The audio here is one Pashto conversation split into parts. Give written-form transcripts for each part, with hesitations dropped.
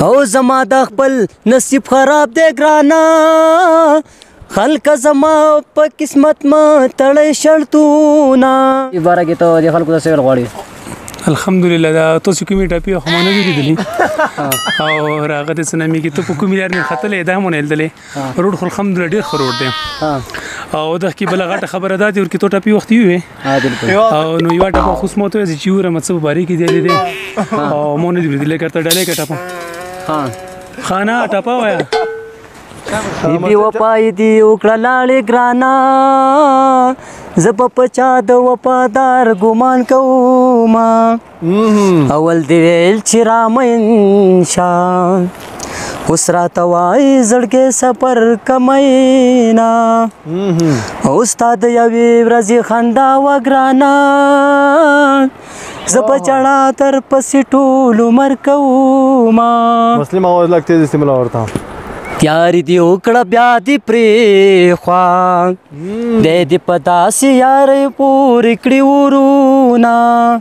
او زما د خپل نصیب خراب دی ګرانا خلک زما په قسمت ما تړی شرطونه عباره کې ته د خلکو د سویل غواړي الحمدلله دا تاسو کومې ټاپي خو ما نه دي لیدلې او راغه د سنامي کې ته په کومې لار نه خطلې دا مونږ لیدلې روډ خو الحمدلله ډېر ښه روډ دی او د کې بل غټه خبره ده چې ورکې ته ټاپي وخت وي او نو یو ټاپه خو سموته چې ور مڅو باریکی دی او مونږ نه دي لیدلې کړه ډالې کټاپه خانه ټاپه وایا بی وپای دی وکړه لاړې ګرانا زه په چا د وفادار ګمان کوما اول دی ویل چې رامین شا اوس راته وایي زړګی سفر کمینا او ستا د یوې ورځې خندا وه ګرانا زه په چړه تر پسې ټول عمر کوما مسلم आवाज लगते जैसे मला आवडता یاری دی وکړه بیا دی پرېخوا دی دې په داسې یارۍ پورې کړي ورونا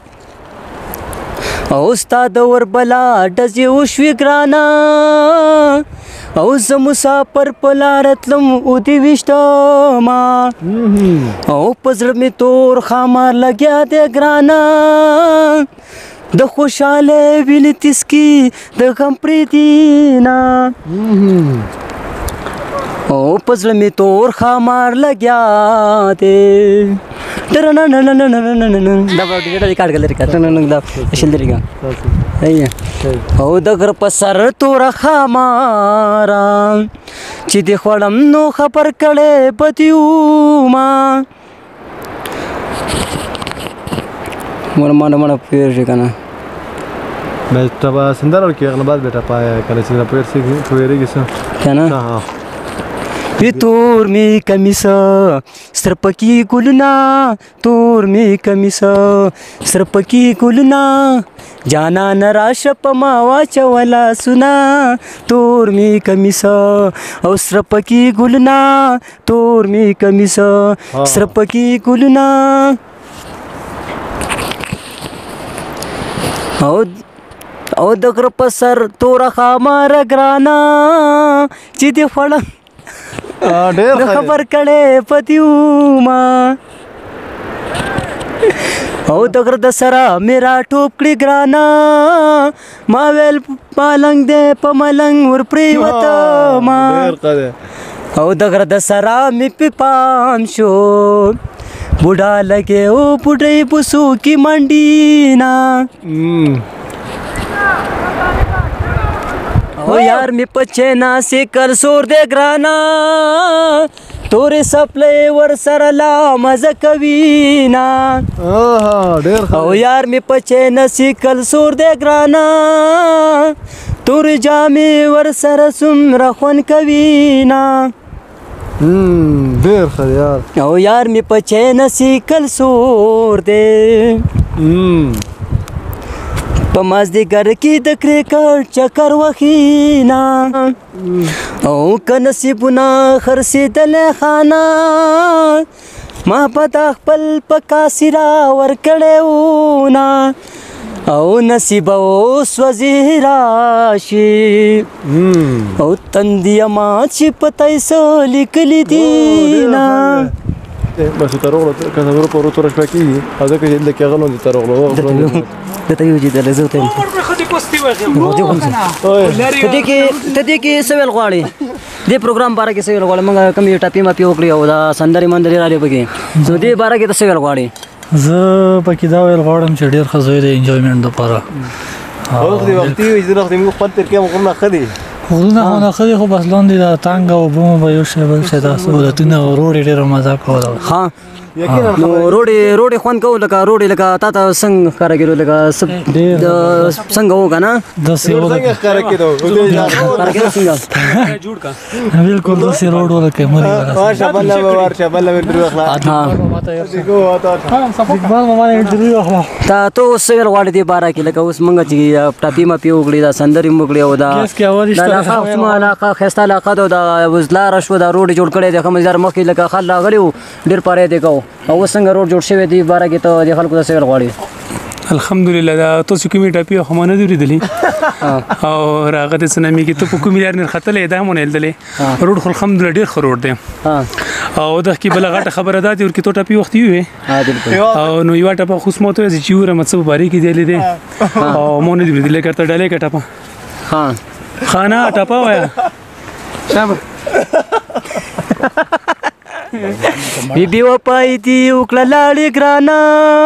او ستا د وربلا ډزې وشوې ګرانه او زه مسافر په لاره تلم اودې ویشتما او په زړه مې تور خامار لګیا دی ګرانه د خوشاله وینې تسکي د غم پرېدینا او په زړه مې تور خامار لګیا دی دا او د غر په سر توره خاماره چې د خوړم نو خبر کړی بدیوما مړه پیږي کنه بیٹا با سندر اور کیا بعد بیٹا پایا کله چې پیر سي کویریږي څه کنه وی تور می کمیسا سرپکی ګلنا تور می کمیسا سرپکی ګلنا جانا نراش پما واچولا سنا تور می کمیسا او سرپکی ګلنا تور می کمیسا سرپکی ګلنا او د غر په سر توره خاماره ګرانا چې دې خوړم د خبر کړی پدیوما او د غر د سره میرا ټوپ کړي ګرانا ما ویل پالنګ دې په ملنګ ور پرېوتما او د غر د سره مې په پام شو بوډا لګې او بوډۍ بوسو کې منډینا او یار می پچینا سیکل سور دے گرانا تورې سپلې ور سره لا مزه کوینا او یار می پچینا سیکل سور دے گرانا تورې جامې ور سره څومره خوند کوینا ډېر ښه یار او یار می پچینا سیکل سور دے په مازدیګر کې د کرکټ چکر وخینا او که نصیبونه خرڅېدلی خانه ما په تا خپل په کاسې راورکړی وونه او نصیب اوس وځي راشي او تندیه ما چې په تای څه لیکلي دینه بس تروغلو که زه په ورو توره شپه کېږي او ځکه چې دلته کې غلو دي تروغلو درته یو چې دلته زه ته ته دې کې څه ویل غواړې دې پروګرام باره کې څه ویل غواړې موږ کوم یو ټاپي ماپي وکړې او دا سندرې مندرې راډیو پکې نو دې باره کې ته څه ویل غواړې زه پکې دا ویل غواړم چې ډېر ښه ځای دی انجویمنټ دپاره وخت دې وختي وي ځینې وخت موږ خپل تېر کې غرونه ښه دي غرونه خو نه ښه دي خو بس لاندې دا تانګه اوبه مو به یو شی بل شی دا سهولتونه او روډ یې ډېره مزه کوله ښه نو روډې خوند کوو لکه روډې لکه تا ته څنګه ښکاره کېدو لکه څنګه و که نه داسې ښکاره کېدو بلکل داسې روډ ولکه تا ته اوس څه ویل غواړې دې باره کې لکه اوس موږ چې ټاپي ماپي وکړې دا سندرې مو وکړې او دا علاقه ښایسته علاقه ده او دا اوس لاره شوه دا روډ جوړ کړی دی ښه مزدار مخکې لکه خل راغلي وو ډېر پاره دی کو او اوس څنګه روډ جوړ شوی دی باره کې ته د خلکو ته څه ویل غواړې الحمدلله دا تاسو کومې ټاپي خو ما نه دي لیدلې او هغه د سنامي کې ته په کومې لار نه ختلې دا مونږ لیدلې روډ خو الحمدلله ډېر ښه روډ دی او د کې بل غټه خبره ده چې ورکې تو ټاپي وخت وي او نو یو ټاپه خو سمو ته چې ور مڅو باری کې دی لیدې او مونږ نه دي لیدلې کړه ډالې کې ټاپه خانه ټاپه وایا شابه بی وپای دی وکړه لاړې ګرانه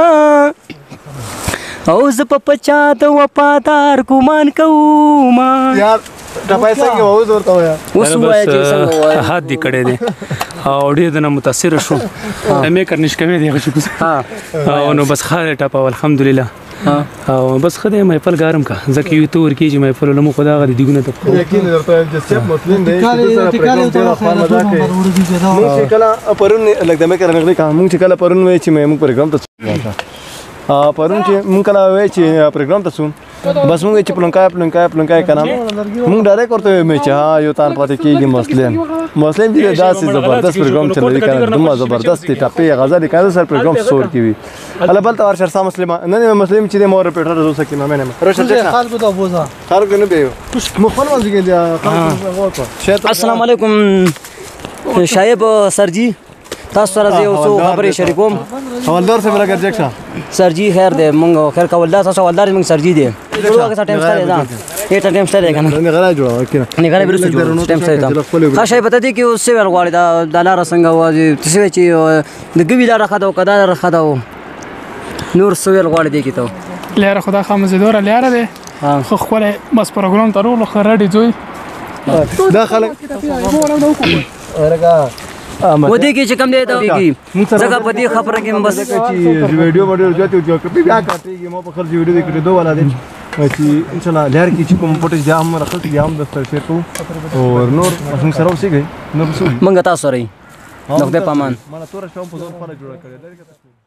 او زه په پچا د وفادار ګمان کوم یار ټپای څنګه وو ورته ویا اوس وایي چې څنګه وایي هات دې کړې دي او ډېر د متاثر شو مې کرنش کوي دی او نو بس خاله ټاپه الحمدلله او بس خدای محفل ګارم کا ځکه یو تور کې چې محفل له مو خدا غدي دیګونه ته یقین درته چې سب مسلمان دی چې سره پروګرام ته خپل مزه کوي موږ کله پرون لکه دمه کرنګلې کا موږ کله پرون وای چې موږ پروګرام ته پرون چې موږ کله وای چې پروګرام ته سون بس موږ چې پلونکای کنه موږ ډایرکټ ورته مې چې ها یو تان پاتې کېږي مسلم دې داسې زبردست پروګرام چلوي کنه دومره زبردست ټاپي غزل کنه سر پروګرام سور کی هلا بل تور شر مسلمان نه مسلم چې مور پیټر زو سکه نه مې روشن خالق ته بوزا خالق نه به مخون وځي کې السلام علیکم شایب سرجی تاسو سره زه اوسو خبرې شریکوم حوالدار سے ملا ګرځک سرجی خیر دې مونږ خیر کول تاسو حوالدار مونږ سرجی دې ټول ټایم سره ده ایټ ټایم سره کنه نه غلا جوړ کړه نه غلا بیرته جوړ ټایم سره ده خاصه پته دي کې اوس څه ور غواړي دا لار څنګه وځي تاسو چې د ګوی لار خداو کدا لار خداو نور څه ور غواړي دي کې ته لاره خدا خامزدور لاره ده خو خپل بس پروګرام ته ورو خرړې دوی داخل ورګه ودی کې چې کم دی دا کیږي ځکه په دې خبره کې بس چې ویډیو جوته جو کپی بیا کاټیږي مو په خپل ویډیو کې دوه والا دي چې ان شاء الله لهر کې چې کوم فوټیج دا هم راخل کې هم د شیر کو او نور موږ سره اوسېږي نو منګه تاسو سره نو د پامان مله تور شوم په ځور فال جوړ کړی